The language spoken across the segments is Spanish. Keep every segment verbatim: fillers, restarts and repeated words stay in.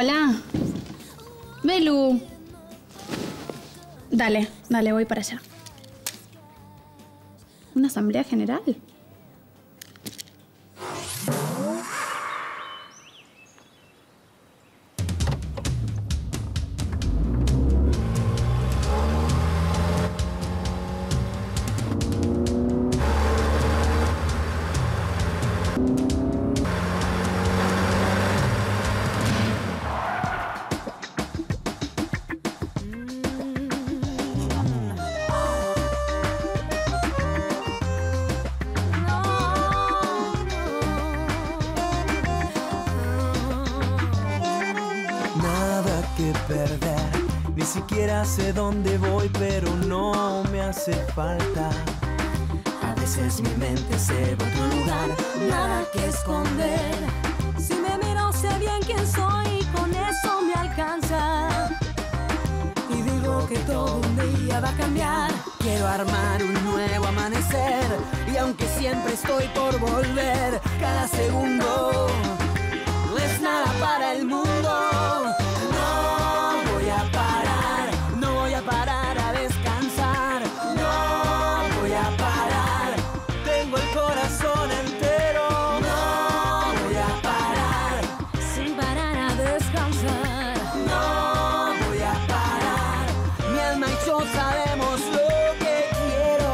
Hola. Belu. Dale, dale, voy para allá. ¿Una asamblea general? Perder, ni siquiera sé dónde voy, pero no me hace falta. A veces mi mente se va a otro lugar, nada que esconder. Si me miro sé bien quién soy y con eso me alcanza. Y digo que todo un día va a cambiar. Quiero armar un nuevo amanecer, y aunque siempre estoy por volver, cada segundo no es nada para el mundo. Parar a descansar, no voy a parar, tengo el corazón entero, no voy a parar, sin parar a descansar, no voy a parar, mi alma y yo sabemos lo que quiero.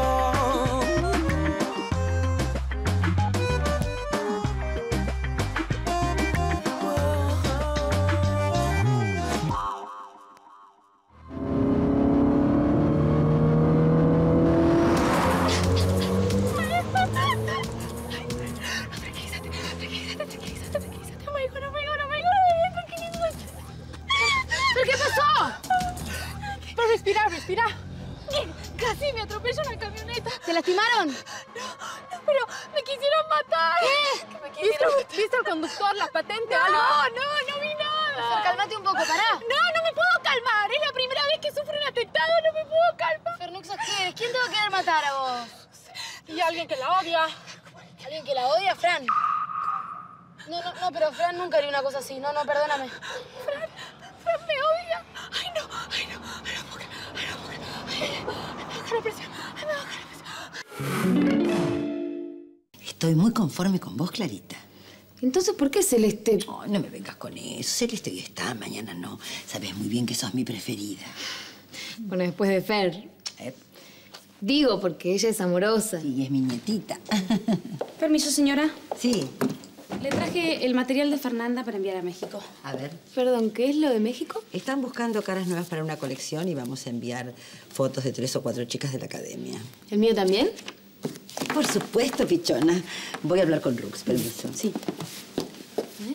Respira, respira. Casi me atropella una camioneta. ¿Te lastimaron? No, no, pero me quisieron matar. ¿Qué? Que me quisieron ¿Viste, ¿Viste al conductor, las patentes? No, algo? no, no vi nada. Fer, cálmate un poco, pará. No, no me puedo calmar. Es la primera vez que sufro un atentado, no me puedo calmar. Fer, no exageres. ¿Quién te va a querer matar a vos? Y alguien que la odia. ¿Alguien que la odia, Fran? No, no, no, pero Fran nunca haría una cosa así. No, no, perdóname. Fran, Fran me odia. Ay, no, ay, no, ay, no, porque, ay, no, porque, ay, me baja la presión, ay, me baja la presión. Estoy muy conforme con vos, Clarita. Entonces, ¿por qué Celeste? Oh, no me vengas con eso. Celeste hoy está, mañana no. Sabes muy bien que sos mi preferida. Bueno, después de Fer. ¿Eh? Digo, porque ella es amorosa. Sí, es mi nietita. Permiso, señora. Sí. Le traje el material de Fernanda para enviar a México. A ver. Perdón, ¿qué es lo de México? Están buscando caras nuevas para una colección y vamos a enviar fotos de tres o cuatro chicas de la academia. ¿El mío también? Por supuesto, pichona. Voy a hablar con Rux, permiso. Sí. ¿Eh?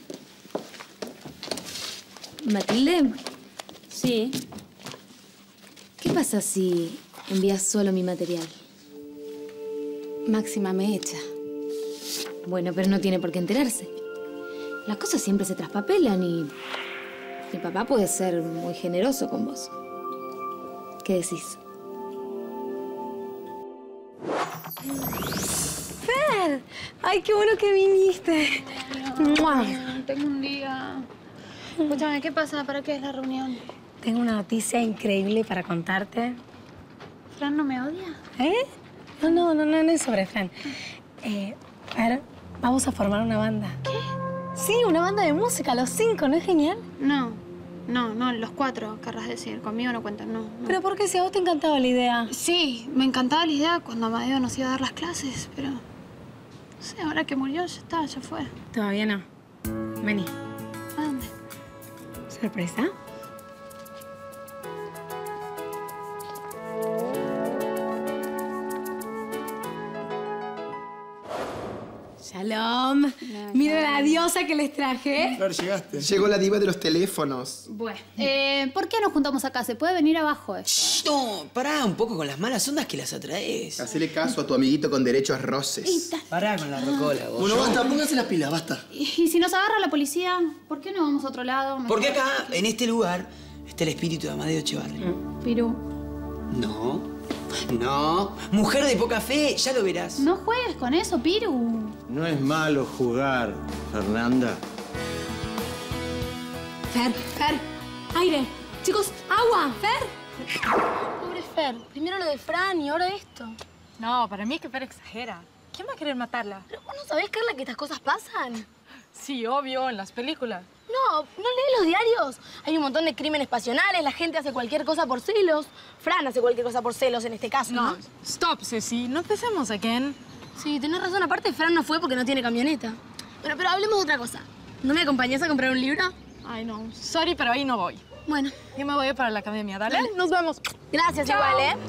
¿Matilde? Sí. ¿Qué pasa si envías solo mi material? Máxima me echa. Bueno, pero no tiene por qué enterarse. Las cosas siempre se traspapelan y mi papá puede ser muy generoso con vos. ¿Qué decís? ¡Fer! ¡Ay, qué bueno que viniste! No, tengo un día... Escúchame, ¿qué pasa? ¿Para qué es la reunión? Tengo una noticia increíble para contarte. ¿Fran no me odia? ¿Eh? No, no, no, no, no es sobre Fran. Eh, Fer, vamos a formar una banda. ¿Qué? Sí, una banda de música, los cinco, ¿no es genial? No, no, no, los cuatro, querrás decir. Conmigo no cuentan, no, no. ¿Pero por qué? Si a vos te encantaba la idea. Sí, me encantaba la idea cuando Amadeo nos iba a dar las clases, pero... No sé, ahora que murió ya está, ya fue. Todavía no. Vení. ¿A dónde? ¿Sorpresa? Shalom. Mira la diosa que les traje. Claro, llegaste. Llegó la diva de los teléfonos. Bueno, eh, ¿por qué nos juntamos acá? ¿Se puede venir abajo esto? Shh, no, pará un poco con las malas ondas que las atraes. Hacele caso a tu amiguito con derechos roces. Pará con la rocola, vos. Bueno, basta, pónganse las pilas, basta. ¿Y, y si nos agarra la policía? ¿Por qué no vamos a otro lado? Mejor. Porque acá, en este lugar, está el espíritu de Amadeo Echevarri. Piru, No, no. Mujer de poca fe, ya lo verás. no juegues con eso, Piru. No es malo jugar, Fernanda. Fer, Fer, aire. Chicos, agua, Fer. Pobre Fer. Primero lo de Fran y ahora esto. No, para mí es que Fer exagera. ¿Quién va a querer matarla? ¿Pero vos no sabés, Carla, que estas cosas pasan? Sí, obvio, en las películas. No, ¿no lees los diarios? Hay un montón de crímenes pasionales, la gente hace cualquier cosa por celos. Fran hace cualquier cosa por celos en este caso, ¿no? No, stop, Ceci. No empecemos again. Sí, tenés razón. Aparte, Fran no fue porque no tiene camioneta. Bueno, pero hablemos de otra cosa. ¿No me acompañás a comprar un libro? Ay, no. Sorry, pero ahí no voy. Bueno. Yo me voy para la academia, ¿dale? Dale. Nos vemos. Gracias, Chao. igual, ¿eh?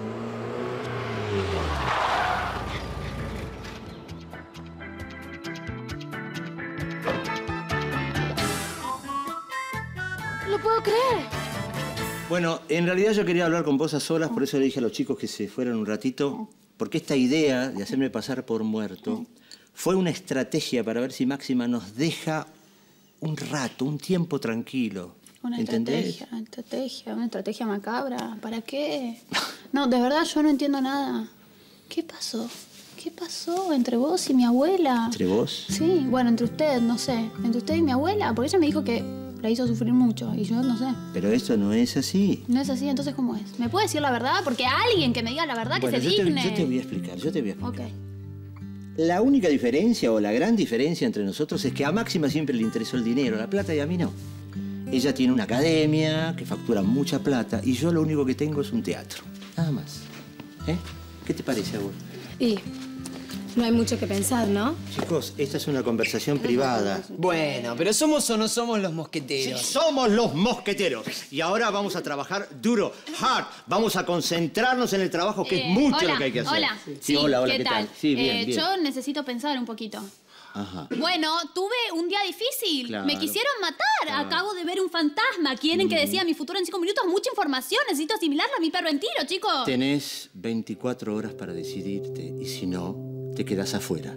No lo puedo creer. Bueno, en realidad yo quería hablar con vos a solas, por eso le dije a los chicos que se fueran un ratito, porque esta idea de hacerme pasar por muerto fue una estrategia para ver si Máxima nos deja un rato, un tiempo tranquilo. Una ¿Entendés? estrategia, una estrategia, una estrategia macabra. ¿Para qué? No, de verdad yo no entiendo nada. ¿Qué pasó? ¿Qué pasó entre vos y mi abuela? ¿Entre vos? Sí, bueno, entre ustedes, no sé. Entre usted y mi abuela, porque ella me dijo que la hizo sufrir mucho y yo no sé. Pero esto no es así. No es así, entonces ¿cómo es? ¿Me puede decir la verdad? Porque alguien que me diga la verdad, Bueno, que se yo te, digne. yo te voy a explicar, yo te voy a explicar. Ok. La única diferencia o la gran diferencia entre nosotros es que a Máxima siempre le interesó el dinero, la plata, y a mí no. Ella tiene una academia que factura mucha plata y yo lo único que tengo es un teatro. Nada más. ¿Eh? ¿Qué te parece a vos? Y no hay mucho que pensar, ¿no? Chicos, esta es una conversación privada. Bueno, pero ¿somos o no somos los mosqueteros? Sí, somos los mosqueteros. Y ahora vamos a trabajar duro, hard. Vamos a concentrarnos en el trabajo, que Eh, es mucho hola, lo que hay que hacer. Hola. Sí, Sí, hola, hola, ¿qué, ¿qué tal? tal? Sí, bien, Eh, bien. Yo necesito pensar un poquito. Ajá. Bueno, tuve un día difícil. Claro. Me quisieron matar. Acabo de ver un fantasma. Quieren que decida mi futuro en cinco minutos. Mucha información. Necesito asimilarla a mi perro en tiro, chicos. Tenés veinticuatro horas para decidirte y si no, te quedás afuera.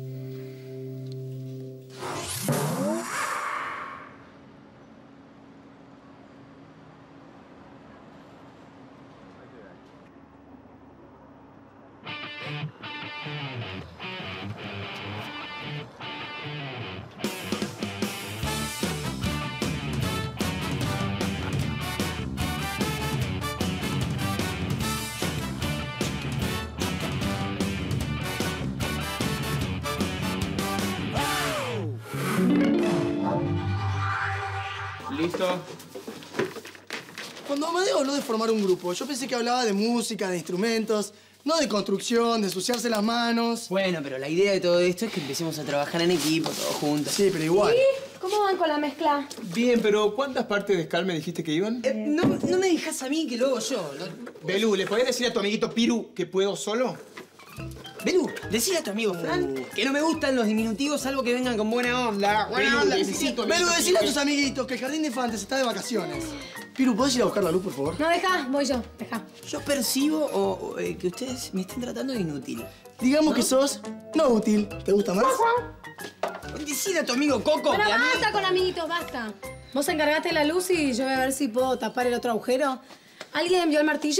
¿Listo? Cuando Amadeo habló de formar un grupo, yo pensé que hablaba de música, de instrumentos, no de construcción, de ensuciarse las manos. Bueno, pero la idea de todo esto es que empecemos a trabajar en equipo, todos juntos. Sí, pero igual. ¿Y cómo van con la mezcla? Bien, pero ¿cuántas partes de Skal me dijiste que iban? Eh, no, no me dejas a mí, que lo hago yo. ¿no? Belú, ¿le podés decir a tu amiguito Piru que puedo solo? Belú, decile a tu amigo Fran que no me gustan los diminutivos, salvo que vengan con buena onda. Buena Belú, onda. necesito... Pero decile a tus amiguitos que el Jardín de Infantes está de vacaciones. Piru, ¿podés ir a buscar la luz, por favor? No, deja, voy yo, deja. Yo percibo o, o, eh, que ustedes me estén tratando de inútil. Digamos que sos no útil. ¿Te gusta más? Decile a tu amigo Coco Bueno, que a mí... basta con amiguitos, basta. Vos encargaste la luz y yo voy a ver si puedo tapar el otro agujero. ¿Alguien envió el martillo?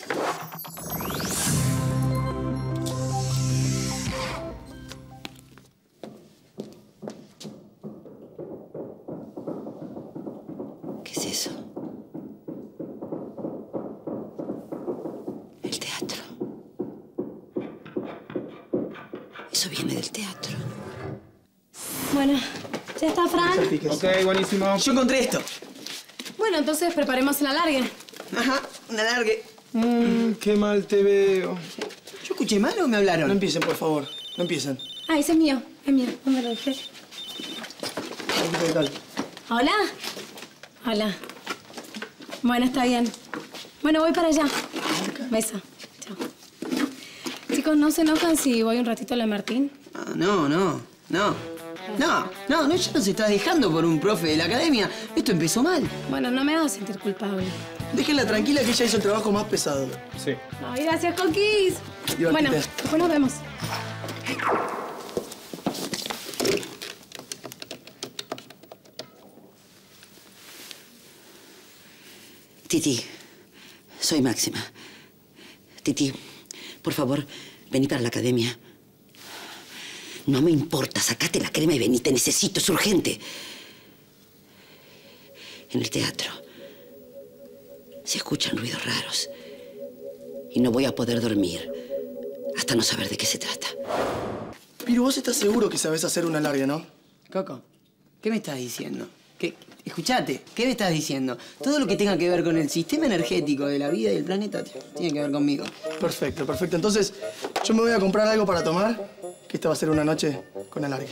¿Qué es eso? El teatro. Eso viene del teatro. Bueno, ya está, Fran. Ok, buenísimo. Yo encontré esto. Bueno, entonces preparemos el alargue. Ajá, un alargue. Mmm, qué mal te veo. ¿Yo escuché mal o me hablaron? No empiecen, por favor. No empiecen. Ah, ese es mío, es mío. ¿Dónde lo dejé? ¿Qué tal? Hola. Hola. Bueno, está bien. Bueno, voy para allá. Beso. Chao. Chicos, ¿no se enojan si voy un ratito a la Martín? Ah, no, no, no. No, no, no, ya nos estás dejando por un profe de la academia. Esto empezó mal. Bueno, no me hagas sentir culpable. Déjenla tranquila que ella hizo el trabajo más pesado. Sí. Ay, gracias, Coquis. Divertite. Bueno, después nos vemos. Titi, soy Máxima. Titi, por favor, vení para la academia. No me importa, sacate la crema y vení, te necesito, es urgente. en el teatro. Se escuchan ruidos raros. Y no voy a poder dormir hasta no saber de qué se trata. Piru, vos estás seguro que sabés hacer una larga, ¿no? Coco, ¿qué me estás diciendo? ¿Qué? Escuchate, ¿qué me estás diciendo? Todo lo que tenga que ver con el sistema energético de la vida y el planeta tiene que ver conmigo. Perfecto, perfecto. Entonces, yo me voy a comprar algo para tomar, que esta va a ser una noche con alargue.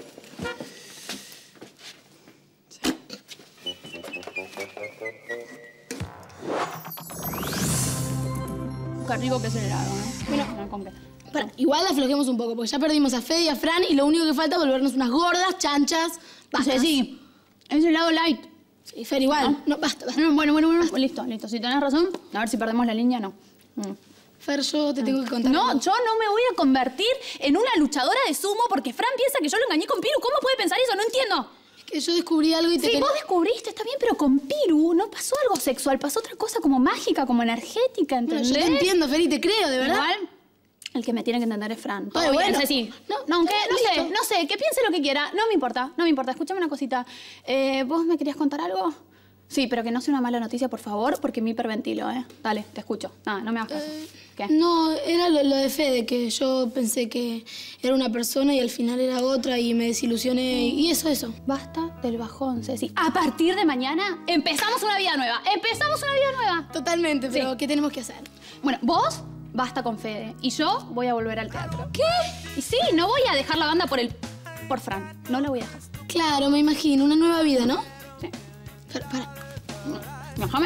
Qué rico que es el helado, ¿eh? Bueno, con qué. Para, igual aflojemos un poco, porque ya perdimos a Fede y a Fran y lo único que falta es volvernos unas gordas, chanchas. Basta, sí. Es helado light. Sí, Fer, igual. No, no basta, basta. No, bueno, bueno, bueno. Listo, listo. Si tenés razón, a ver si perdemos la línea, no. Mm. Fer, yo te mm. tengo que contar. No, yo no me voy a convertir en una luchadora de sumo porque Fran piensa que yo lo engañé con Piru. ¿Cómo puede pensar eso? No entiendo. Es que yo descubrí algo y te... Sí, vos descubriste, está bien, pero con Piru no pasó algo sexual. Pasó otra cosa como mágica, como energética, ¿entendés? Bueno, yo te entiendo, Fer, y te creo, de verdad. Igual, el que me tiene que entender es Fran. Ay, bueno. Sí. No, no, ¿qué? No sé, no sé. Que piense lo que quiera. No me importa, no me importa. Escúchame una cosita. Eh, ¿Vos me querías contar algo? Sí, pero que no sea una mala noticia, por favor, porque me hiperventilo, ¿eh? Dale, te escucho. Nada, no me hagas caso. Eh, ¿Qué? No, era lo, lo de Fede, que yo pensé que era una persona y al final era otra y me desilusioné. Y eso, eso. Basta del bajón, Ceci. A partir de mañana empezamos una vida nueva. ¡Empezamos una vida nueva! Totalmente, pero Sí. ¿qué tenemos que hacer? Bueno, vos basta con Fede. Y yo voy a volver al teatro. ¿Qué? Y sí, no voy a dejar la banda por el... por Fran. No la voy a dejar. Claro, me imagino. Una nueva vida, ¿no? Sí. Pero, para. Déjame.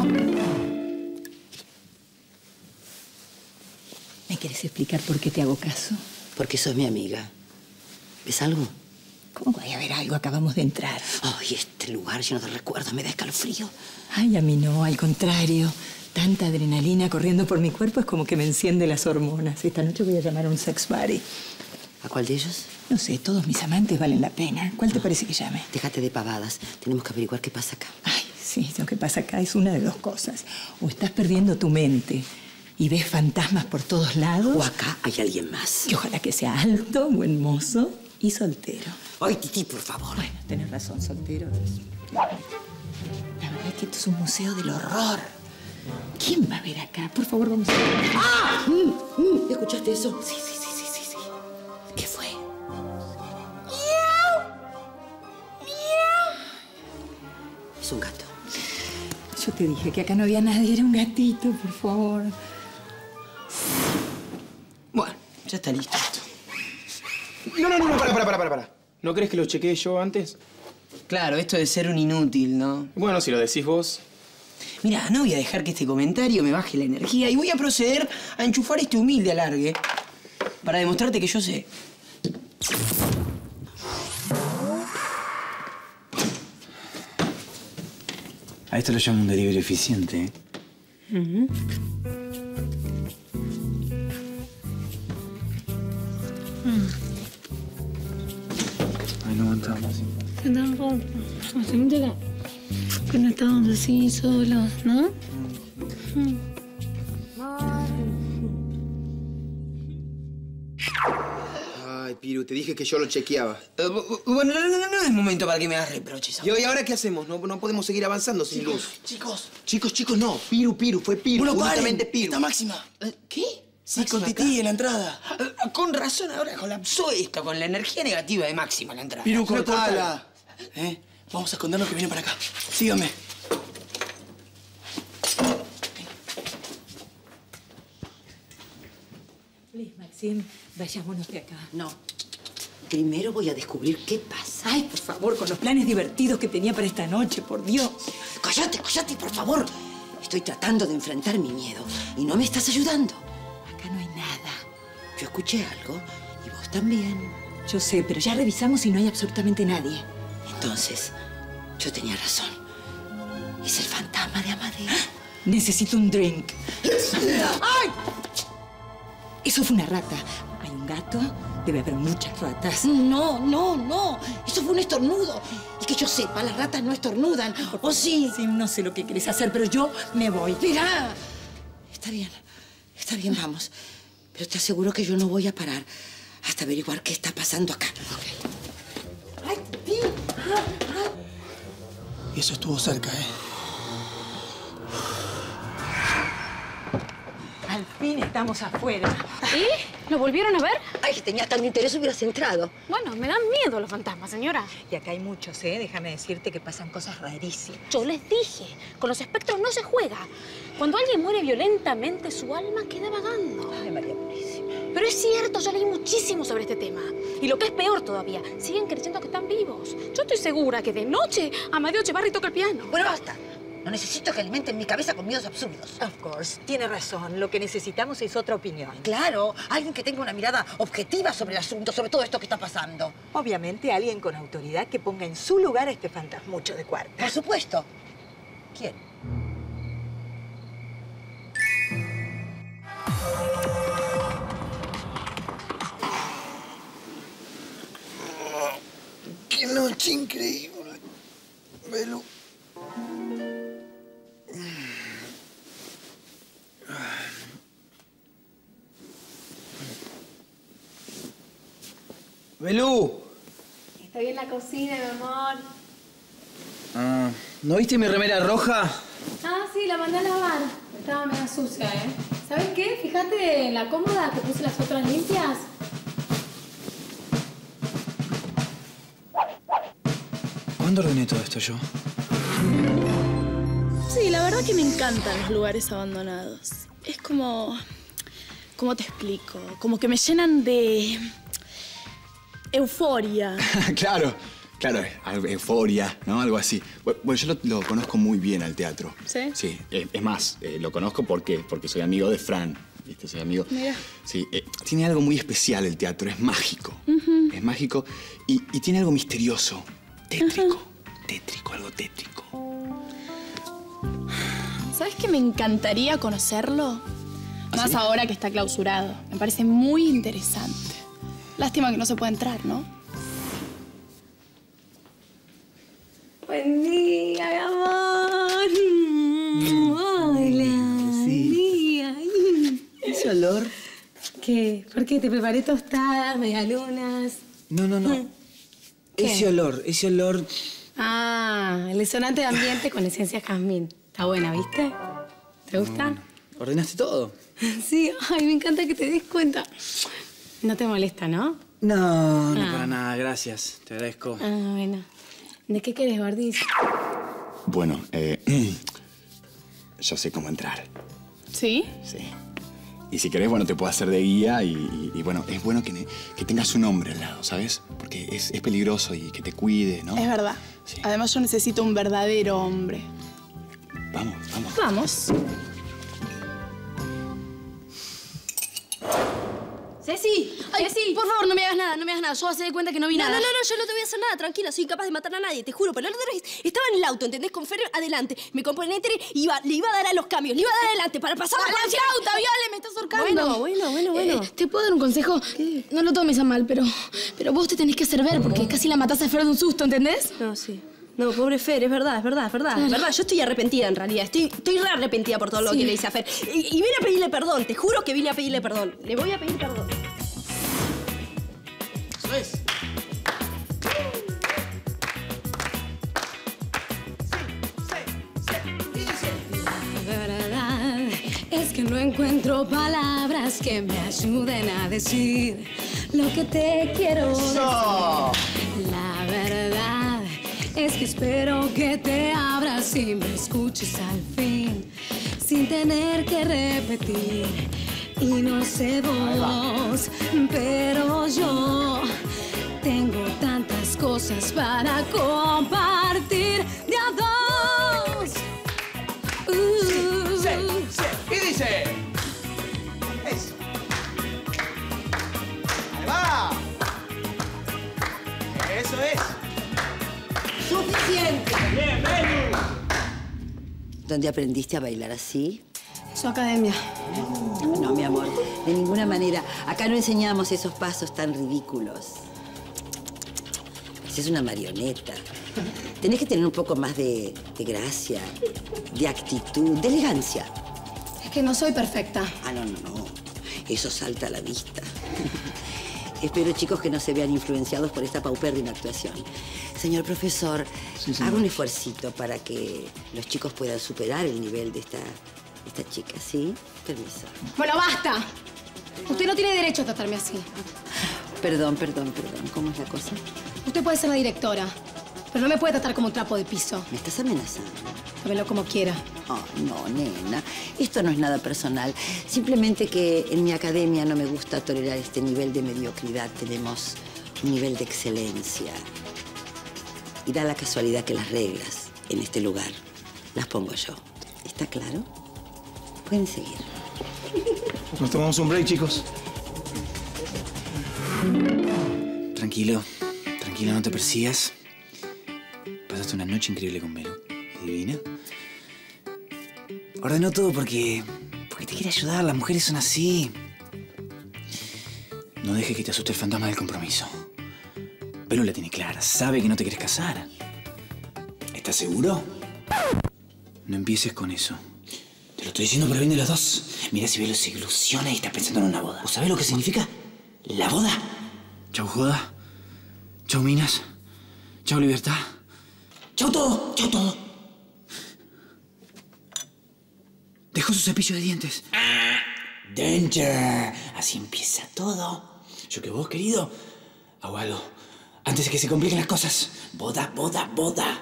¿Me querés explicar por qué te hago caso? Porque sos mi amiga. ¿Ves algo? ¿Cómo voy a ver algo? Acabamos de entrar. Ay, este lugar lleno de recuerdos me da escalofrío. Ay, a mí no, al contrario. Tanta adrenalina corriendo por mi cuerpo es como que me enciende las hormonas. Esta noche voy a llamar a un sex buddy. ¿A cuál de ellos? No sé, todos mis amantes valen la pena. ¿Cuál te parece que llame? Déjate de pavadas. Tenemos que averiguar qué pasa acá. Ay, sí, lo que pasa acá es una de dos cosas. O estás perdiendo tu mente y ves fantasmas por todos lados. O acá hay alguien más. Y ojalá que sea alto, buen mozo y soltero. Ay, Titi, por favor. Bueno, tenés razón, soltero es... La verdad es que esto es un museo del horror. ¿Quién va a ver acá? Por favor, vamos a ver. ¡Ah! Mm, mm, ¿Escuchaste eso? Sí, sí, sí, sí, sí, sí. ¿Qué fue? Es un gato. Yo te dije que acá no había nadie, era un gatito, por favor. Bueno, ya está listo esto. No, no, no, no, para, para, para, para. ¿No crees que lo chequeé yo antes? Claro, esto de ser un inútil, ¿no? Bueno, si lo decís vos. Mirá, no voy a dejar que este comentario me baje la energía y voy a proceder a enchufar este humilde alargue para demostrarte que yo sé. A esto lo llamo un delivery eficiente, ¿eh? Uh-huh. Ay, no aguantamos. Hace mucho que, que no estábamos así solos, ¿no? Ay, Piru, te dije que yo lo chequeaba. Eh, bueno, no, no, no es momento para que me hagas reproches. ¿Y hoy ahora qué hacemos? No, no podemos seguir avanzando sin Chicos, luz. chicos. Chicos, chicos, no. Piru, Piru, fue Piru. Bueno, únicamente paren. Piru. Está Máxima. Eh, ¿Qué? Sí, ¿Máxima con acá? Titi en la entrada. Eh, Con razón, ahora colapsó esto con la energía negativa de Máxima en la entrada. Piru, No, cortala. ¿Eh? Vamos a escondernos que viene para acá. Síganme. Please, Maxine, vayámonos de acá. No. Primero voy a descubrir qué pasa. Ay, por favor, con los planes divertidos que tenía para esta noche, por Dios. Cállate, cállate, por favor. Estoy tratando de enfrentar mi miedo y no me estás ayudando. Acá no hay nada. Yo escuché algo y vos también. Yo sé, pero ya revisamos y no hay absolutamente nadie. Entonces, yo tenía razón. Es el fantasma de Amadeo. Necesito un drink. ¡Ay! Eso fue una rata. Hay un gato, debe haber muchas ratas. No, no, no. Eso fue un estornudo. Y que yo sepa, las ratas no estornudan. ¿O sí? Sí, no sé lo que querés hacer, pero yo me voy. Mira. Está bien. Está bien, vamos. Pero te aseguro que yo no voy a parar hasta averiguar qué está pasando acá. Okay. ¿Y Y eso estuvo cerca, ¿eh? Al fin estamos afuera. ¿Y? ¿Lo volvieron a ver? Ay, si tenías tanto interés hubieras entrado. Bueno, me dan miedo los fantasmas, señora. Y acá hay muchos, ¿eh? Déjame decirte que pasan cosas rarísimas. Yo les dije, con los espectros no se juega. Cuando alguien muere violentamente, su alma queda vagando. Ay, María Purísima. Pero es cierto, yo leí muchísimo sobre este tema. Y lo que es peor todavía, siguen creyendo que están vivos. Yo estoy segura que de noche Amadeo Echevarri toca el piano. Bueno, basta. No necesito que alimenten mi cabeza con miedos absurdos. Of course. Tiene razón. Lo que necesitamos es otra opinión. Claro, alguien que tenga una mirada objetiva sobre el asunto, sobre todo esto que está pasando. Obviamente, alguien con autoridad que ponga en su lugar a este fantasmucho de cuarta. Por supuesto. ¿Quién? ¡Qué noche increíble! Belu. ¡Belú! Estoy en la cocina, mi amor. Ah, ¿no viste mi remera roja? Ah, sí, la mandé a lavar. Estaba medio sucia, ¿eh? ¿Sabes qué? Fíjate en la cómoda que puse las otras limpias. ¿Cuándo ordené todo esto yo? Sí, la verdad que me encantan los lugares abandonados. Es como... ¿Cómo te explico? Como que me llenan de... euforia. Claro, claro, euforia, ¿no? Algo así. Bueno, yo lo, lo conozco muy bien al teatro. ¿Sí? Sí, eh, es más, eh, lo conozco porque, porque soy amigo de Fran. ¿Viste? Soy amigo. Mira. Sí, eh, tiene algo muy especial el teatro, es mágico. Uh-huh. Es mágico y, y tiene algo misterioso, tétrico. Uh-huh. Tétrico, algo tétrico. ¿Sabes que me encantaría conocerlo? ¿Ah, Más sí? ahora que está clausurado. Me parece muy interesante. Lástima que no se puede entrar, ¿no? Buen día, mi amor. Hola. Sí. ¿Ese olor? ¿Qué? ¿Por qué? Te preparé tostadas, medialunas. No, no, no. ¿Qué? Ese olor, ese olor... Ah, el desodorante de ambiente con esencia jazmín. Está buena, ¿viste? ¿Te gusta? ¿Ordenaste todo? Sí, ay, me encanta que te des cuenta. No te molesta, ¿no? No, no Ah. para nada, gracias. Te agradezco. Ah, bueno. ¿De qué querés, Gordis? Bueno, eh, yo sé cómo entrar. ¿Sí? Sí. Y si querés, bueno, te puedo hacer de guía y, y- y, bueno, es bueno que, ne- que tengas un hombre al lado, ¿sabes? Porque es, es peligroso y que te cuide, ¿no? Es verdad. Además, yo necesito un verdadero hombre. Vamos, vamos. Vamos. Ceci, Ceci. Por favor, no me hagas nada, no me hagas nada. Yo hace de cuenta que no vi No, nada. no, no, no, yo no te voy a hacer nada, tranquila, soy incapaz de matar a nadie, te juro. Pero la otra vez estaba en el auto, ¿entendés? Con Fer adelante. Me compenetré y iba, le iba a dar a los cambios, le iba a dar adelante para pasar ¡Dale, cualquier flauta, Viole! ¡Me estás ahorcando! Bueno, bueno, bueno, bueno. Eh, ¿Te puedo dar un consejo? No lo tomes a mal, pero, pero vos te tenés que hacer ver porque casi la mataste a Fer de un susto, ¿entendés? No, sí. No, pobre Fer, es verdad, es verdad, es verdad. Claro. Es verdad, yo estoy arrepentida en realidad. Estoy, estoy re arrepentida por todo lo Sí. que le hice a Fer. Y, y vine a pedirle perdón, te juro que vine a pedirle perdón. Le voy a pedir perdón. Eso es. La verdad es que no encuentro palabras que me ayuden a decir lo que te quiero decir. La verdad es que espero que te abras y me escuches al fin, sin tener que repetir. Y no sé vos, pero yo tengo tantas cosas para compartir de a dos. Uh. ¿Qué dice? Eso. Ahí va. Eso es. ¡Suficiente! Bien, Belu. ¿Dónde aprendiste a bailar así? Su academia. No, mi amor, de ninguna manera. Acá no enseñamos esos pasos tan ridículos. Esa es una marioneta. Tenés que tener un poco más de, de gracia, de actitud, de elegancia. Es que no soy perfecta. Ah, no, no, no. Eso salta a la vista. Espero, chicos, que no se vean influenciados por esta paupérrima actuación. Señor profesor, Sí, señor. haga un esfuercito para que los chicos puedan superar el nivel de esta, esta chica, ¿sí? Permiso. Bueno, basta. Usted no tiene derecho a tratarme así. Perdón, perdón, perdón. ¿Cómo es la cosa? Usted puede ser la directora, pero no me puede tratar como un trapo de piso. ¿Me estás amenazando? Tómelo como quiera. Oh, no, nena. Esto no es nada personal. Simplemente que en mi academia no me gusta tolerar este nivel de mediocridad. Tenemos un nivel de excelencia. Y da la casualidad que las reglas en este lugar las pongo yo. ¿Está claro? Pueden seguir. Nos tomamos un break, chicos. Tranquilo, tranquilo, no te persigas. Pasaste una noche increíble con Belu. Divina. Ordenó todo porque... porque te quiere ayudar. Las mujeres son así. No dejes que te asuste el fantasma del compromiso. Belu la tiene clara. Sabe que no te quieres casar. ¿Estás seguro? No empieces con eso. Te lo estoy diciendo por el bien de los dos. Mira si Belu se ilusiona y está pensando en una boda. ¿Vos sabés lo que significa la boda? Chau joda. Chau minas. Chau libertad. Chau todo. Chau todo. Dejó su cepillo de dientes. Danger. Así empieza todo. Yo que vos, querido, hago algo antes de que se compliquen las cosas. Boda, boda, boda.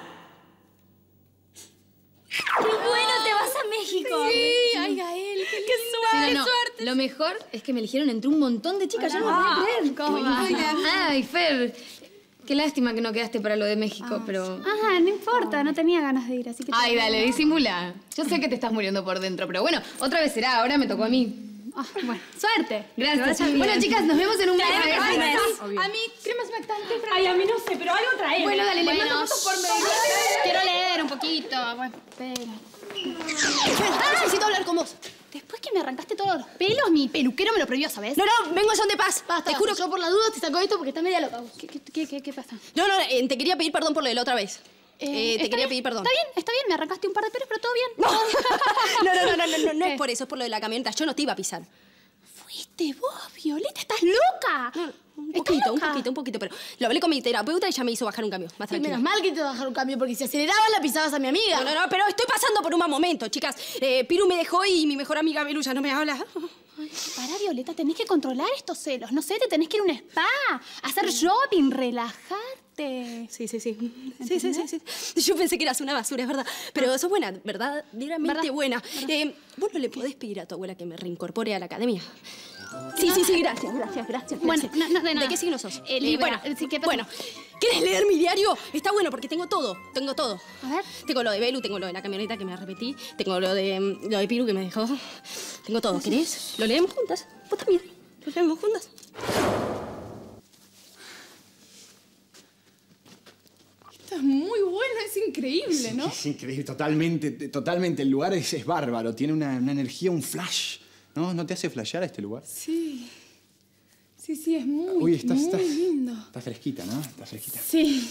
¡Qué bueno! ¡Te vas a México! Sí, ay, Gael, qué, qué suerte, qué no, no. suerte. Lo mejor es que me eligieron entre un montón de chicas. Yo no lo Ah, puedo creer. ¿cómo va? Ay, Fer, qué lástima que no quedaste para lo de México, pero... Ajá, no importa, no tenía ganas de ir, así que... Ay, dale, disimula. Yo sé que te estás muriendo por dentro, pero bueno, otra vez será. Ahora me tocó a mí. Ah, bueno, suerte. Gracias. Que vaya Bueno, bien. chicas, nos vemos en un mes. Ay, Ay, ay, Obvio. a mí, crema expectante. Ay, a mí no sé, pero algo trae. Bueno, dale, le Bueno, mando fotos por mail. Quiero leer un poquito. Bueno, espera. Ah, necesito hablar con vos. Después que me arrancaste todos los pelos, mi peluquero me lo prohibió, ¿sabes? No, no, vengo son de paz. Basta, Te juro. yo por la duda te saco esto porque está media loca. ¿Qué, qué, qué, qué pasa? No, no, eh, te quería pedir perdón por lo de la otra vez. Eh, te ¿está quería bien? pedir perdón. Está bien, está bien. Me arrancaste un par de pelos, pero todo bien. No, no, no, no, no, no, no ¿Qué? es por eso, es por lo de la camioneta. Yo no te iba a pisar. Fuiste vos, Violeta, estás loca. Un ¿Estás poquito, un loca? poquito, un poquito, pero lo hablé con mi terapeuta y ya me hizo bajar un cambio. Más Sí, tranquila. menos mal que te vas a bajar un cambio porque si acelerabas la pisabas a mi amiga. No, no, no, pero estoy pasando por un mal momento, chicas. Eh, Piru me dejó y mi mejor amiga Belu ya no me habla. Ay, pará, Violeta, tenés que controlar estos celos. No sé, te tenés que ir a un spa, hacer shopping, relajarte. Sí, sí, sí. Sí, sí, sí, sí. Yo pensé que eras una basura, es verdad. Pero sos buena, ¿verdad? Verdaderamente ¿Verdad? buena. Eh, ¿Vos no le podés pedir a tu abuela que me reincorpore a la academia? Sí, sí, sí, gracias, gracias, gracias. Bueno, gracias. no, no, de ¿De nada. qué signo sos? Eh, Eh, Libra. bueno, Sí, ¿qué pasa? bueno, ¿quieres leer mi diario? Está bueno porque tengo todo, tengo todo. A ver. Tengo lo de Belu, tengo lo de la camioneta que me repetí, tengo lo de, mm, lo de Piru que me dejó. Tengo todo, ¿querés? ¿Lo leemos juntas? ¿Vos también? ¿Lo leemos juntas? Esto es muy bueno, es increíble, ¿no? Es increíble, totalmente, totalmente. El lugar es, es bárbaro, tiene una, una energía, un flash. ¿No? ¿No te hace flashear este lugar? Sí. Sí, sí, es muy, Uy, estás, muy estás, lindo. Está fresquita, ¿no? Está fresquita. Sí.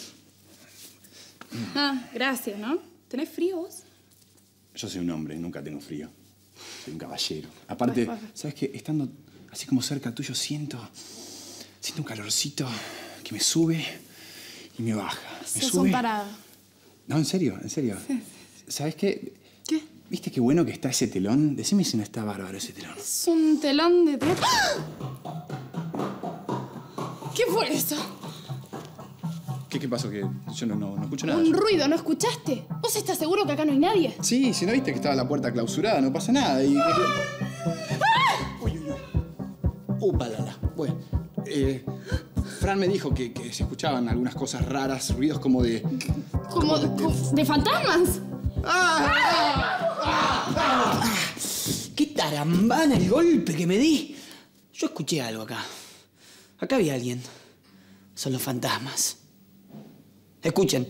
Ah, gracias, ¿no? ¿Tenés frío vos? Yo soy un hombre, nunca tengo frío. Soy un caballero. Aparte, ¿sabes qué? Estando así como cerca tuyo, siento... Siento un calorcito que me sube y me baja. Me Sos sube... un parado. No, en serio, en serio. ¿Sabes qué? ¿Qué? ¿Viste qué bueno que está ese telón? Decime si no está bárbaro ese telón. Es un telón de teatro. ¿Qué fue eso? ¿Qué, qué pasó? Que yo no, no, no escucho nada. Un ruido, ¿no escuchaste? ¿Vos estás seguro que acá no hay nadie? Sí, si no viste que estaba la puerta clausurada, no pasa nada. Y... ¡Ah! Uy, uy, uy. Upa, la, la. Bueno, eh, Fran me dijo que, que se escuchaban algunas cosas raras, ruidos como de... ¿Como de, de fantasmas? ¡Qué tarambana el golpe que me di! Yo escuché algo acá. Acá había alguien. Son los fantasmas. Escuchen.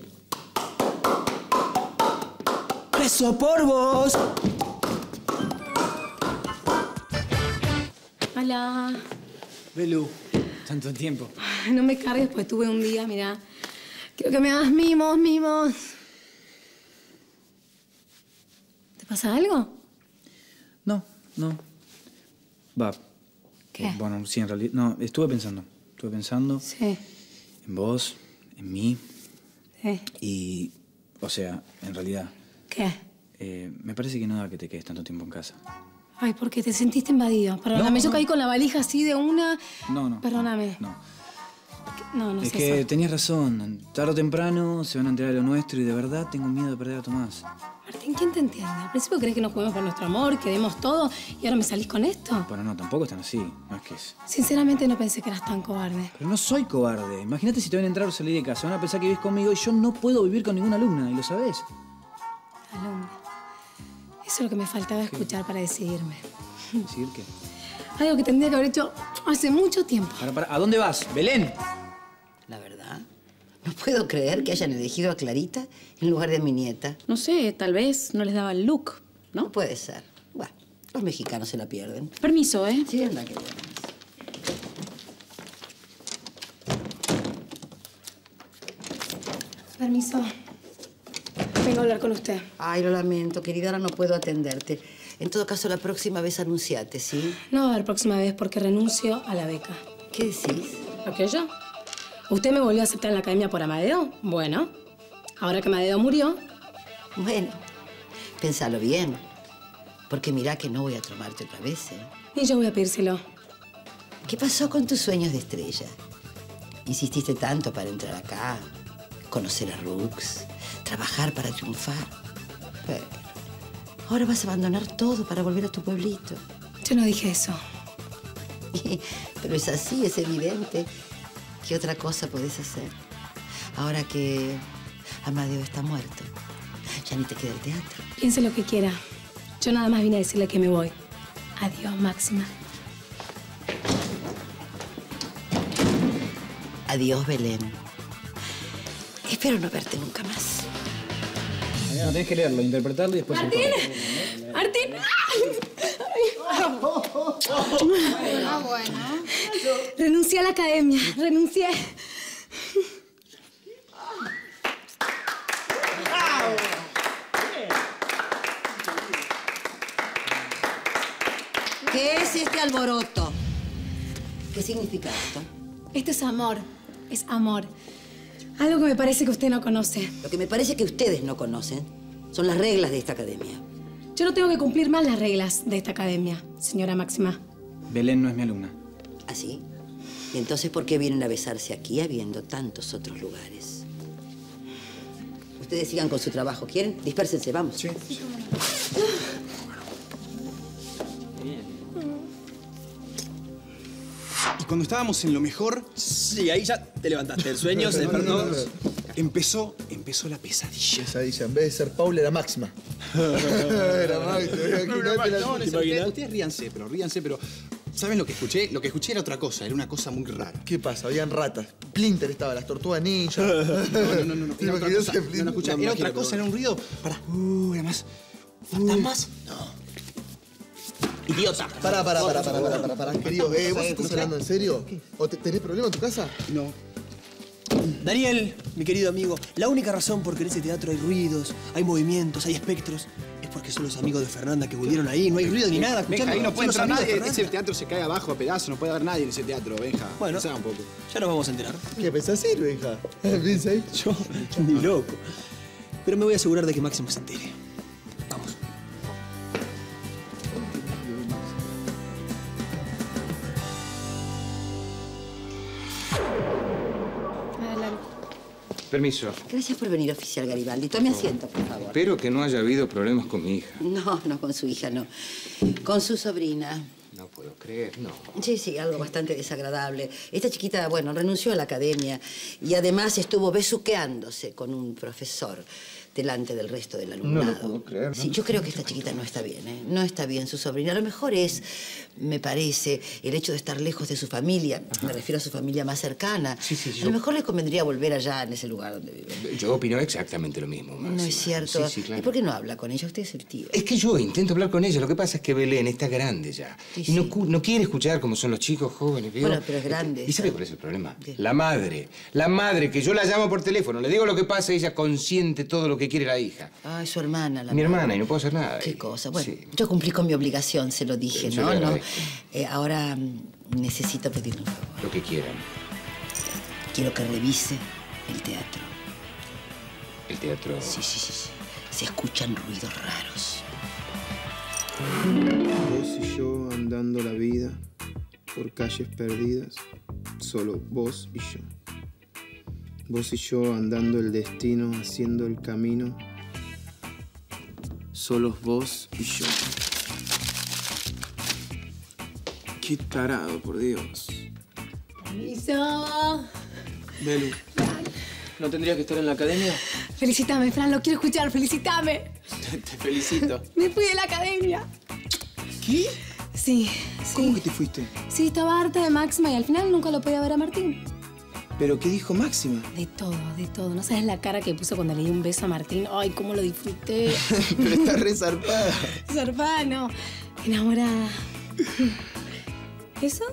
¡Preso por vos! Hola. Belu, tanto tiempo. No me cargues, pues tuve un día, mira. Quiero que me hagas mimos, mimos. ¿Te pasa algo? No, no. Va. ¿Qué? Bueno, sí, en realidad... No, estuve pensando. Estuve pensando. Sí. En vos, en mí. Sí. Y, o sea, en realidad, ¿Qué? eh, me parece que no da que te quedes tanto tiempo en casa. Ay, porque te sentiste invadido. Perdóname, No, yo no. caí con la valija así de una... No, no. Perdóname. No. No, no es es que eso. tenías razón. Tarde o temprano se van a enterar de lo nuestro y de verdad tengo miedo de perder a Tomás. Martín, ¿quién te entiende? Al principio crees que nos juguemos por nuestro amor, que demos todo, y ahora me salís con esto. Bueno, no, tampoco están así. No es que es... Sinceramente no pensé que eras tan cobarde. Pero no soy cobarde. Imagínate si te van a entrar o salir de casa. Van a pensar que vives conmigo y yo no puedo vivir con ninguna alumna, y lo sabés. Alumna. Eso es lo que me faltaba escuchar para decidirme. ¿Decidir qué? Algo que tendría que haber hecho hace mucho tiempo. Para, para. ¿A dónde vas? ¡Belén! La verdad, no puedo creer que hayan elegido a Clarita en lugar de a mi nieta. No sé, tal vez no les daba el look, ¿no? No puede ser. Bueno, los mexicanos se la pierden. Permiso, ¿eh? Sí, anda, que bueno. Permiso. Vengo a hablar con usted. Ay, lo lamento, querida, ahora no puedo atenderte. En todo caso, la próxima vez anunciate, ¿sí? No va a haber próxima vez porque renuncio a la beca. ¿Qué decís? ¿Lo que yo? ¿Usted me volvió a aceptar en la academia por Amadeo? Bueno, ahora que Amadeo murió... Bueno, pensalo bien. Porque mirá que no voy a tomarte otra vez, ¿eh? Y yo voy a pedírselo. ¿Qué pasó con tus sueños de estrella? Insististe tanto para entrar acá, conocer a Rux, trabajar para triunfar. Pero ahora vas a abandonar todo para volver a tu pueblito. Yo no dije eso. Pero es así, es evidente. ¿Qué otra cosa podés hacer? Ahora que Amadeo está muerto, ya ni te queda el teatro. Piense lo que quiera. Yo nada más vine a decirle que me voy. Adiós, Máxima. Adiós, Belén. Espero no verte nunca más. No, tenés que leerlo, interpretarlo y después... ¡Martín! ¡Martín! Ah, bueno. Renuncié a la academia. Renuncié. ¿Qué es este alboroto? ¿Qué significa esto? Esto es amor. Es amor. Algo que me parece que usted no conoce. Lo que me parece que ustedes no conocen son las reglas de esta academia. Yo no tengo que cumplir más las reglas de esta academia, señora Máxima. Belén no es mi alumna. ¿Así? ¿Y entonces por qué vienen a besarse aquí habiendo tantos otros lugares? Ustedes sigan con su trabajo. ¿Quieren? Dispérsense, vamos. Sí. Y cuando estábamos en lo mejor... Sí, ahí ya te levantaste del sueño, se despertó. Empezó, empezó la pesadilla. Pesadilla. En vez de ser Paula, era Máxima. Era Máxima. No, no, ustedes, ustedes ríanse, pero ríanse, pero... ¿Saben lo que escuché? Lo que escuché era otra cosa, era una cosa muy rara. ¿Qué pasa? Habían ratas. Splinter estaba, las tortugas ninja. No, no, no, no, no. Era otra cosa. No, no, escuchá, No, era imagino, otra cosa, pero- era un ruido. Pará. Uh, era más. ¿Fantasmas? No. Idiota. Pará, pará, pará, pará, pará, pará, pará, querido. Eh, ¿vos estás hablando en serio? ¿O te- tenés problema en tu casa? No. Daniel, mi querido amigo, la única razón por que en ese teatro hay ruidos, hay movimientos, hay espectros, es porque son los amigos de Fernanda que volvieron ahí. No hay ruido ni nada. Benja, ahí no puede Son entrar los amigos de nadie. Ese Fernanda. teatro se cae abajo a pedazos, no puede haber nadie en ese teatro, Benja. Bueno. Pensá un poco. Ya nos vamos a enterar. ¿Qué pensás ir, Benja? ¿Piensa ir? Yo, ni loco. Pero me voy a asegurar de que Máximo se entere. Vamos. Permiso. Gracias por venir, oficial Garibaldi. Tome asiento, por favor. Espero que no haya habido problemas con mi hija. No, no con su hija, no. Con su sobrina. No puedo creer, no. Sí, sí, algo bastante desagradable. Esta chiquita, bueno, renunció a la academia y además estuvo besuqueándose con un profesor delante del resto del alumnado. No lo puedo creer, ¿no? Sí, yo creo que esta chiquita no está bien, ¿eh? No está bien su sobrina. A lo mejor es, me parece, el hecho de estar lejos de su familia. Me refiero a su familia más cercana. Sí, sí, sí, A yo- lo mejor le convendría volver allá, en ese lugar donde vive. Yo opino exactamente lo mismo, Máxima. No es cierto. Sí, sí, claro. ¿Y por qué no habla con ella? Usted es el tío. Es que yo intento hablar con ella. Lo que pasa es que Belén está grande ya. Sí, Y no, sí. cu- no quiere escuchar cómo son los chicos jóvenes. ¿vio? Bueno, pero es grande. ¿Y sabe cuál es el problema? ¿Qué? La madre. La madre, que yo la llamo por teléfono. Le digo lo que pasa y ella consiente todo lo que quiere la hija. Ay, su hermana. La Mi madre. hermana, y no puedo hacer nada. Qué cosa. Bueno, Sí. yo cumplí con mi obligación, se lo dije, Yo ¿no? le ¿No? agradezco. Eh, ahora mm, necesito pedirle un favor. Lo que quieran. quiero que revise el teatro. ¿El teatro? Sí, sí, sí, sí. Se escuchan ruidos raros. Vos y yo andando la vida por calles perdidas, solo vos y yo. Vos y yo andando el destino, haciendo el camino, solos vos y yo. Qué tarado, por Dios. Permiso. Belu, ¿no tendrías que estar en la academia? Felicítame, Fran, lo quiero escuchar, felicítame. Te, te felicito. Me fui de la academia. ¿Qué? Sí, sí. ¿Cómo que te fuiste? Sí, estaba harta de Máxima y al final nunca lo podía ver a Martín. ¿Pero qué dijo Máxima? De todo, de todo. ¿No sabes la cara que puso cuando le di un beso a Martín? Ay, cómo lo disfruté. Pero está re zarpada. Zarpada, no. Enamorada. ¿Eso?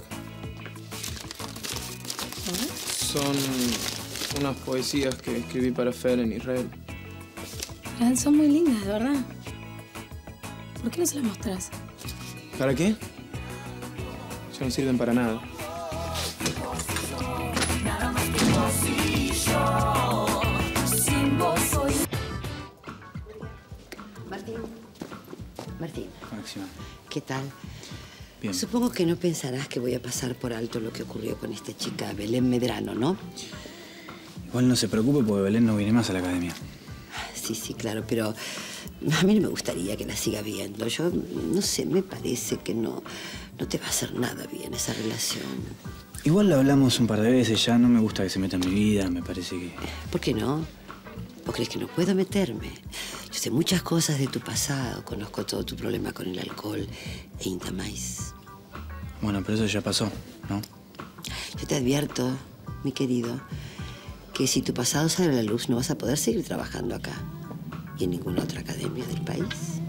Son unas poesías que escribí para Fer en Israel. Fran, son muy lindas, de verdad. ¿Por qué no se las mostrás? ¿Para qué? Ya no sirven para nada. Martín. Martín. Máxima. ¿Qué tal? Bien. Supongo que no pensarás que voy a pasar por alto lo que ocurrió con esta chica Belén Medrano, ¿no? Igual no se preocupe porque Belén no viene más a la academia. Sí, sí, claro, pero a mí no me gustaría que la siga viendo. Yo, no sé, me parece que no, no te va a hacer nada bien esa relación. Igual lo hablamos un par de veces ya, no me gusta que se meta en mi vida, me parece que... ¿Por qué no? ¿Vos crees que no puedo meterme? Yo sé muchas cosas de tu pasado, conozco todo tu problema con el alcohol e Intamais. Bueno, pero eso ya pasó, ¿no? Yo te advierto, mi querido, que si tu pasado sale a la luz no vas a poder seguir trabajando acá y en ninguna otra academia del país.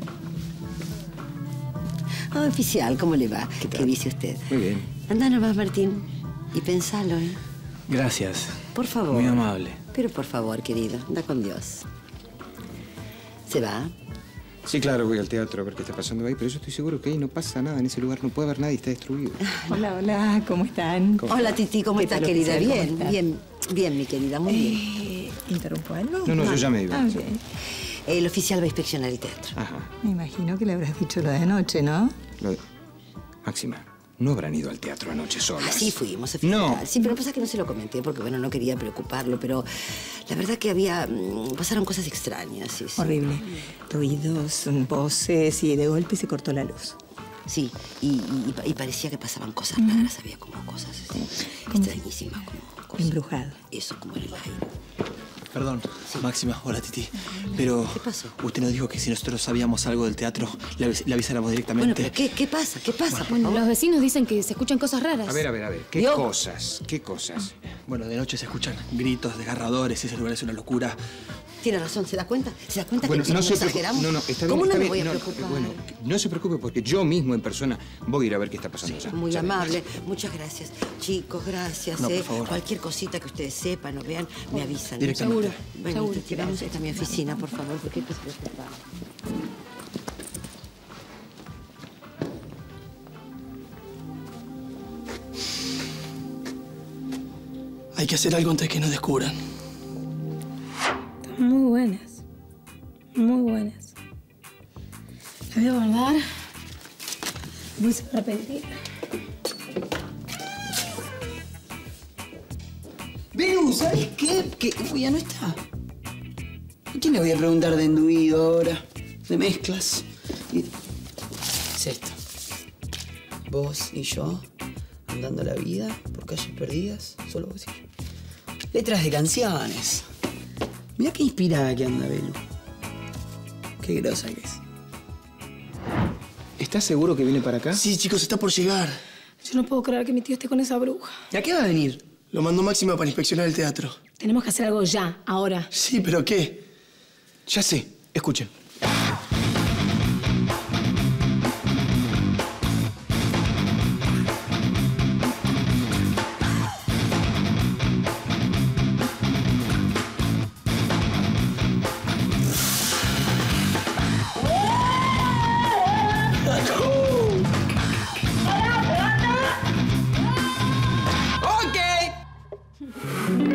Oh, oficial, ¿cómo le va? ¿Qué, ¿Qué dice usted? Muy bien. Anda nomás, Martín, y pensalo, ¿eh? Gracias. Por favor. Muy amable. Pero por favor, querido, anda con Dios. ¿Se va? Sí, claro, voy al teatro a ver qué está pasando ahí, pero yo estoy seguro que ahí no pasa nada en ese lugar, no puede haber nadie, está destruido. Hola, hola, ¿cómo están? ¿Cómo? Hola, Titi, ¿cómo estás, tal, querida? oficial? ¿Cómo Bien, estás? bien, bien, mi querida, muy bien. Eh, ¿Interrumpo algo? No, no, yo ya me iba. Ah, bien. El oficial va a inspeccionar el teatro. Ajá. Me imagino que le habrás dicho lo de anoche, ¿no? Lo de... Máxima, no habrán ido al teatro anoche solas. Sí, fuimos, oficial. No. Sí, pero pasa que no se lo comenté porque, bueno, no quería preocuparlo, pero la verdad que había... mm, pasaron cosas extrañas, sí, sí. Horrible. Ruidos, voces y de golpe se cortó la luz. Sí, y, y- y parecía que pasaban cosas raras, había como cosas este, extrañísimas, como cosas... Embrujado. Eso, como en el aire. Perdón, Máxima, hola Titi. Pero ¿Qué pasó? usted nos dijo que si nosotros sabíamos algo del teatro, le, avis- le avisáramos directamente. Bueno, pero ¿qué, qué pasa? ¿Qué pasa, por Bueno, favor? los vecinos dicen que se escuchan cosas raras. A ver, a ver, a ver, ¿qué Dios. cosas? ¿Qué cosas? Bueno, de noche se escuchan gritos desgarradores, ese lugar es una locura. Tiene razón, ¿se da cuenta? ¿Se da cuenta Bueno, que no nosotros se preocupe. exageramos? No, no, está bien, ¿Cómo está no me bien. voy a No, preocupar? bueno, no se preocupe porque yo mismo en persona voy a ir a ver qué está pasando allá. Muy Ya verás. amable, muchas gracias. Chicos, gracias. No, por eh. favor. Cualquier cosita que ustedes sepan o vean, me avisan. Directamente. Seguro. Bueno, seguro. Titi, vamos a mi oficina, por favor, porque esto es preocupante. Hay que hacer algo antes que nos descubran. Están muy buenas. Muy buenas. Las voy a guardar. Voy a arrepentir. Belu, ¿sabes qué? Que uy, ya no está. ¿A quién le voy a preguntar de enduido ahora? De mezclas. Y... Es esto. Vos y yo, andando la vida por calles perdidas, solo vos y yo. Letras de canciones. Mirá qué inspirada que anda Belu. Qué grosa que es. ¿Estás seguro que viene para acá? Sí, chicos, está por llegar. Yo no puedo creer que mi tío esté con esa bruja. ¿Y a qué va a venir? Lo mandó Máxima para inspeccionar el teatro. Tenemos que hacer algo ya, ahora. Sí, ¿pero qué? Ya sé, escuchen. ¡Ok!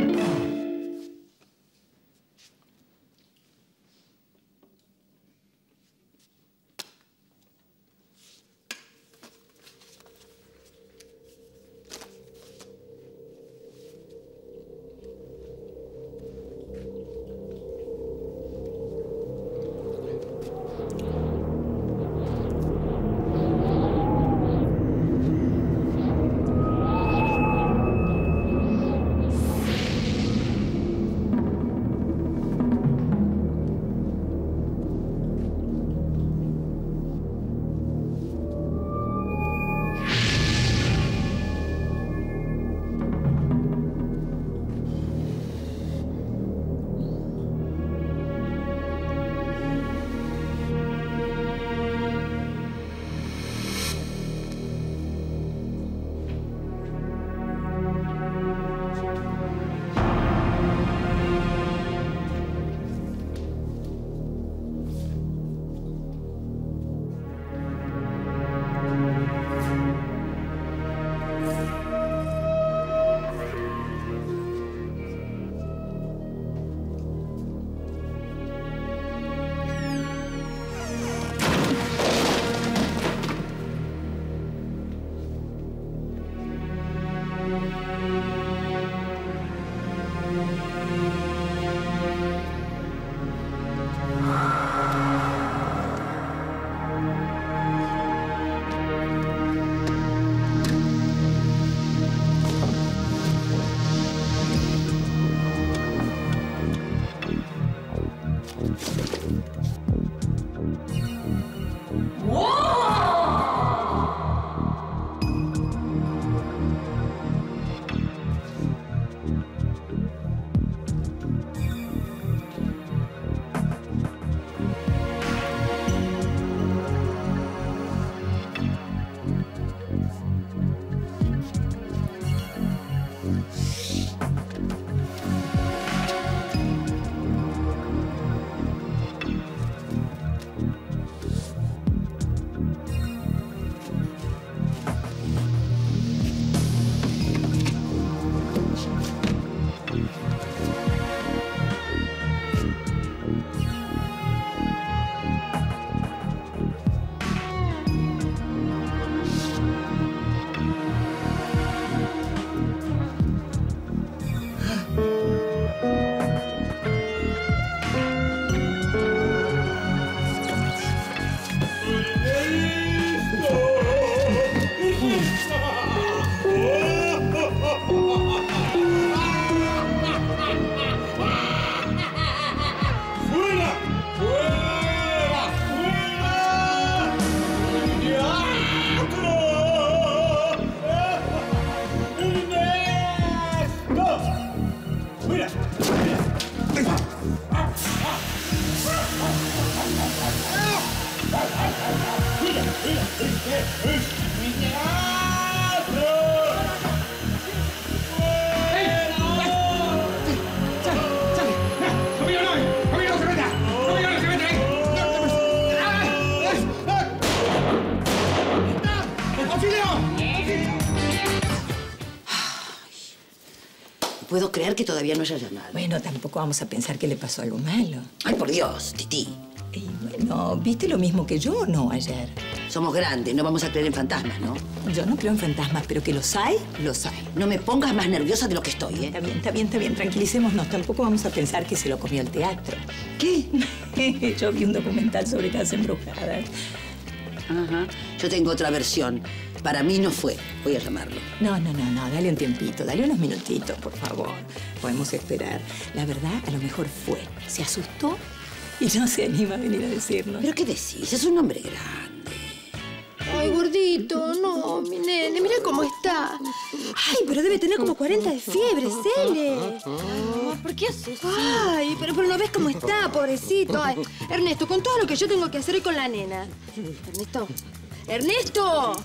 puedo creer que todavía no haya llamado. Bueno, tampoco vamos a pensar que le pasó algo malo. Ay, por Dios, Titi. Y bueno, ¿viste lo mismo que yo o no ayer? Somos grandes, no vamos a creer en fantasmas, ¿no? Yo no creo en fantasmas, pero que los hay, los hay. No me pongas más nerviosa de lo que estoy, ¿eh? Está bien, está bien, está bien. Tranquilicémonos. Tampoco vamos a pensar que se lo comió el teatro. ¿Qué? Yo vi un documental sobre casas embrujadas. Ajá. Yo tengo otra versión. Para mí no fue. Voy a llamarlo. No, no, no, no. Dale un tiempito. Dale unos minutitos, por favor. Podemos esperar. La verdad, a lo mejor fue. Se asustó y no se anima a venir a decirnos. ¿Pero qué decís? Es un hombre grande. Ay, gordito, no, mi nene, mira cómo está. Ay, pero debe tener como cuarenta de fiebre, Cele. Amor, ¿por qué haces eso? Ay, pero, pero no ves cómo está, pobrecito. Ay, Ernesto, con todo lo que yo tengo que hacer hoy con la nena. Ernesto, ¡Ernesto! ¿A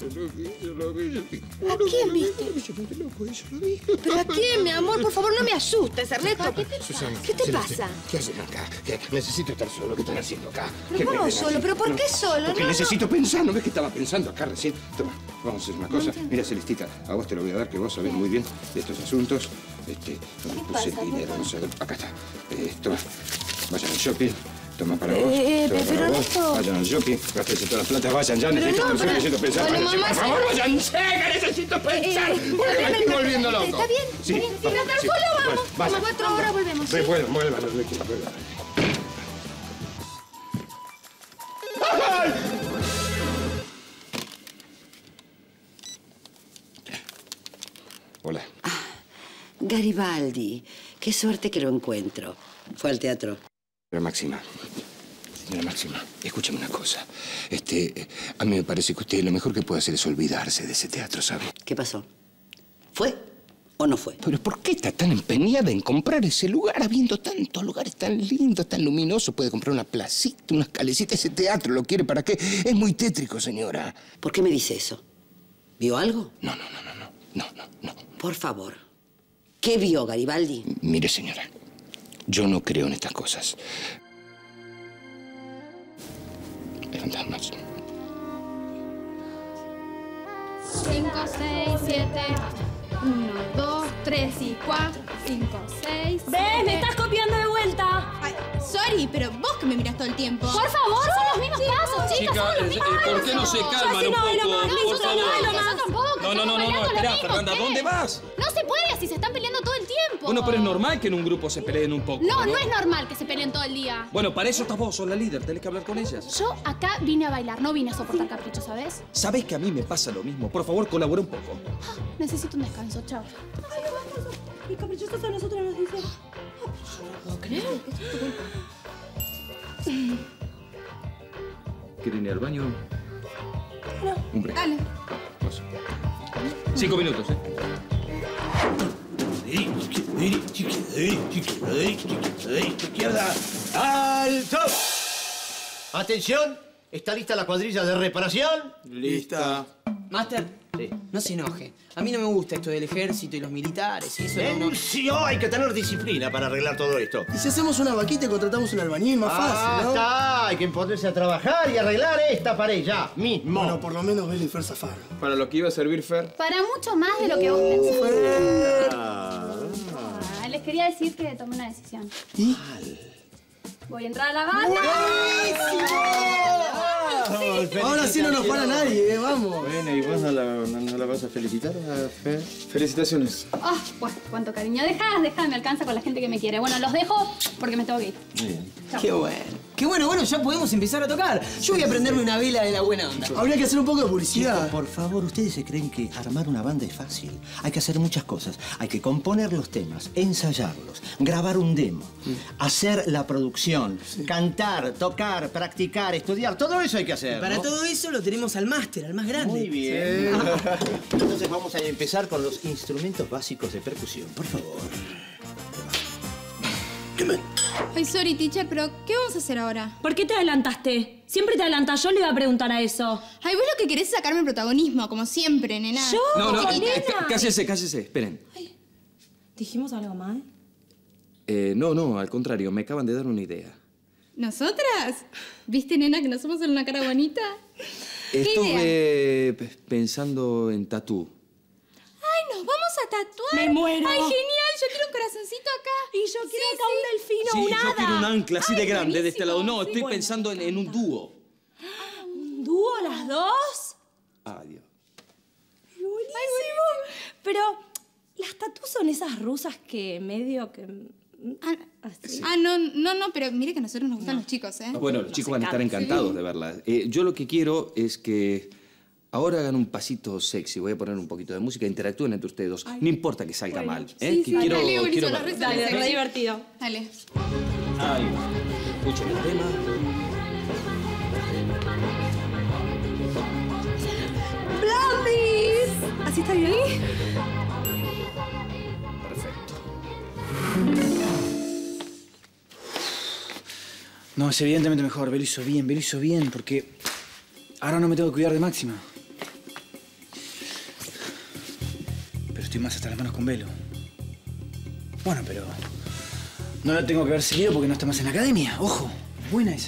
quién viste? ¿Pero a quién, mi amor? Por favor, no me asustes, Ernesto. ¿Qué te, Susana, ¿Qué te Celeste, pasa? ¿Qué hacen acá? ¿Qué? Necesito estar solo. ¿Qué están haciendo acá? ¿Pero ¿Qué cómo me ven solo? así? ¿Pero por qué solo? Porque No, necesito pensar. ¿No ves que estaba pensando acá recién? Toma, vamos a hacer una cosa. entiendo. Mira, Celestita, a vos te lo voy a dar, que vos sabés muy bien de estos asuntos. Este, donde ¿Qué puse pasa? el dinero, ¿Qué no sé. Acá está. Eh, toma, vayan al shopping. Toma para vos. Eh, toma pero para vos. Ernesto. Vayan al shopping. Gástense todas las plata. Vayan ya. Pero Necesito no, pensar, para- necesito pensar. Bueno, váyanse, mamá, por sí. favor, váyanse, que necesito pensar. Eh, porque me espera, estoy espera, volviendo loco. ¿Está bien? Sí, ¿Está bien? Sí, vamos, Natal, sí. solo vamos. Bueno, vayan. Como cuatro horas volvemos, ¿sí? Ve, Vuelvan, vuelvan, vuelvan, vuelvan. Hola. Garibaldi, qué suerte que lo encuentro. Fue al teatro. Señora Máxima, señora Máxima, escúchame una cosa. Este, eh, a mí me parece que usted lo mejor que puede hacer es olvidarse de ese teatro, ¿sabe? ¿Qué pasó? ¿Fue o no fue? Pero ¿por qué está tan empeñada en comprar ese lugar, habiendo tantos lugares tan lindos, tan luminosos? Puede comprar una placita, unas calecitas. Ese teatro lo quiere para qué. Es muy tétrico, señora. ¿Por qué me dice eso? ¿Vio algo? No, no, no, no, no, no, no, no. Por favor. ¿Qué vio, Garibaldi? Mire, señora, yo no creo en estas cosas. Hay fantasmas. cinco, seis, siete, uno, dos, tres y cuatro, cinco, seis. ¿Ves? ¡Me estás copiando de vuelta! Ay, sorry, pero vos que me mirás todo el tiempo. Por favor, son los mismos pasos, chicas, son los mismos pasos. ¿Por qué no se calman un poco? Por favor. Nosotros tampoco. No, no, no, no, no, espera, Fernanda, ¿a dónde vas? No se puede así, se están peleando todo el tiempo. Bueno, pero es normal que en un grupo se peleen un poco. No, no es normal que se peleen todo el día. Bueno, para eso estás vos, sos la líder, tenés que hablar con ellas. Yo acá vine a bailar, no vine a soportar caprichos, ¿sabes? Sabés que a mí me pasa lo mismo. Por favor, colabora un poco. Necesito un descanso, chao. Y caprichosos a nosotros nos dicen. No creo. ¿Quieren ir al baño? No. Un break. Dale. Dos. Cinco minutos, ¿eh? Izquierda. ¡Alto! Atención, ¿está lista la cuadrilla de reparación? Lista. Master, no se enoje. A mí no me gusta esto del ejército y los militares. Y eso no- no... Denunció, hay que tener disciplina para arreglar todo esto. Y si hacemos una vaquita y contratamos un albañil, más fácil, ¿no? Basta, hay que ponerse a trabajar y arreglar esta pared ya mismo. Bueno, por lo menos Beli y Fer zafaron. Para lo que iba a servir Fer. Para mucho más de lo que vos pensás. Ah, les quería decir que tomé una decisión. ¿Y? Voy a entrar a la banda. Ahora sí no nos para nadie, ¿eh? Vamos. Bueno, ¿y vos no la, no, no la vas a felicitar a Fer? Felicitaciones. Ah, bueno, cuánto cariño. Dejá, dejá, me alcanza con la gente que me quiere. Bueno, los dejo porque me tengo que ir. Muy bien. Qué bueno. Qué bueno, bueno, ya podemos empezar a tocar. Yo voy a prenderme una vela de la buena onda. Habría que hacer un poco de publicidad. Chicos, por favor, ustedes se creen que armar una banda es fácil. Hay que hacer muchas cosas. Hay que componer los temas, ensayarlos, grabar un demo, hacer la producción, cantar, tocar, practicar, estudiar. Todo eso hay que hacer. Para ¿no? todo eso lo tenemos al máster, al más grande. Muy bien. Entonces vamos a empezar con los instrumentos básicos de percusión. Por favor. Ay, sorry, teacher, pero ¿qué vamos a hacer ahora? ¿Por qué te adelantaste? Siempre te adelantas. Yo le iba a preguntar a eso. Ay, vos lo que querés es sacarme el protagonismo, como siempre, nena. ¿Yo? No, no, Nena. eh, cá- cállese, cállese, esperen. ¿Dijimos algo mal? Eh, no, no, al contrario, me acaban de dar una idea. ¿Nosotras? ¿Viste, nena, que nos somos solo una cara bonita? ¿Qué Estuve pe- pensando en tatú. Ay, nos vamos a tatuar. Me muero. Ay, genial, yo quiero un corazoncito acá. Y yo quiero Sí, acá un delfino, Sí, un yo hada. quiero un ancla así Ay, de grande de este buenísimo. lado. No, Sí, estoy bueno, pensando en, en un dúo. ¿Un dúo las dos? Adiós. Buenísimo. Pero las tatús son esas rusas que medio que... Ah, ah, no, no, no, pero mire que a nosotros nos gustan los chicos, ¿eh? Bueno, los chicos van a estar encantados de verla. Eh, yo lo que quiero es que ahora hagan un pasito sexy. Voy a poner un poquito de música, interactúen entre ustedes dos. No importa que salga mal. ¿eh? Sí, Que sí, quiero, dale, quiero buenísimo, verlo. dale, Re divertido. Dale. Ahí va. Escuchen el tema. ¡Blondies! ¿Así está bien? Perfecto. No, es evidentemente mejor. Belo hizo bien, Belo hizo bien, porque ahora no me tengo que cuidar de Máxima. Pero estoy más hasta las manos con Belo. Bueno, pero no la tengo que haber seguido porque no está más en la academia. Ojo, buena esa.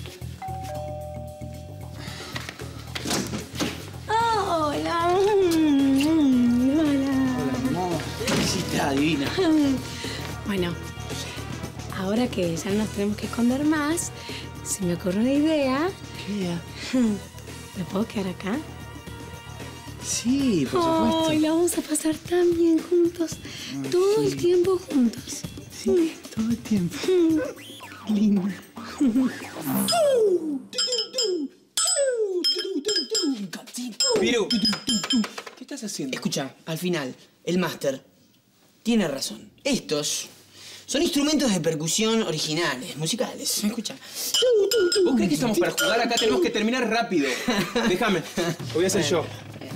Hola. Hola. No, sí está divina. Bueno, ahora que ya no nos tenemos que esconder más, se me ocurre una idea. ¿Qué idea? ¿Me puedo quedar acá? Sí, por supuesto. Ay, la vamos a pasar tan bien juntos. Ay, todo sí. el tiempo juntos. Sí, todo el tiempo. Lindo. Piru, ¿Qué estás haciendo? escucha, al final, el máster tiene razón. Estos son instrumentos de percusión originales, musicales. Escucha. ¿Vos crees que estamos para jugar acá? Tenemos que terminar rápido. Déjame, lo voy a hacer yo.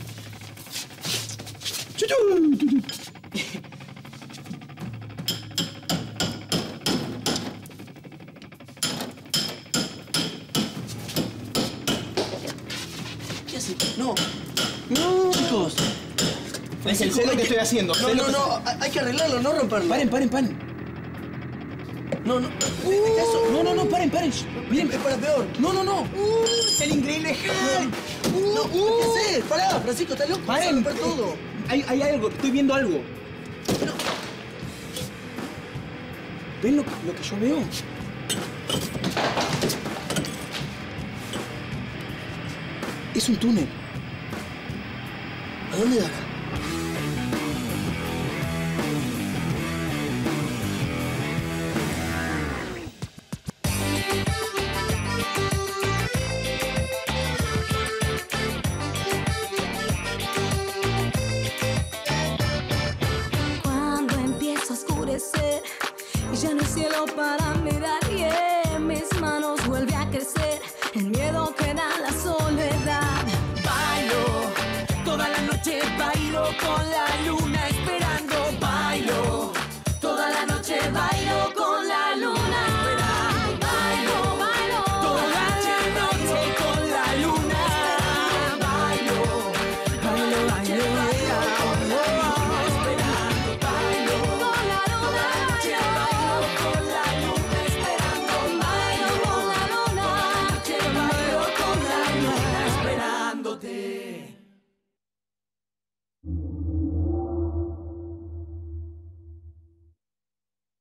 ¿Qué haces? No. No. Chicos, sé lo que estoy haciendo. No, sé lo no, que no, estoy- hay que arreglarlo, no romperlo. Paren, paren, paren. No, no. No, no, no, paren, paren. Miren, es para peor. No, no, no. Uh, el increíble Hulk. Uh, no, ¿qué haces? Pará, Francisco, ¿estás loco? Vas a Paren. romper todo. Hay, hay algo, estoy viendo algo. ¿Ven lo, que- lo que yo veo? Es un túnel. ¿A dónde da? Cuando empieza a oscurecer y ya no hay cielo para mirar y en mis manos vuelve a crecer el miedo que da la soledad. Bailo, toda la noche bailo con la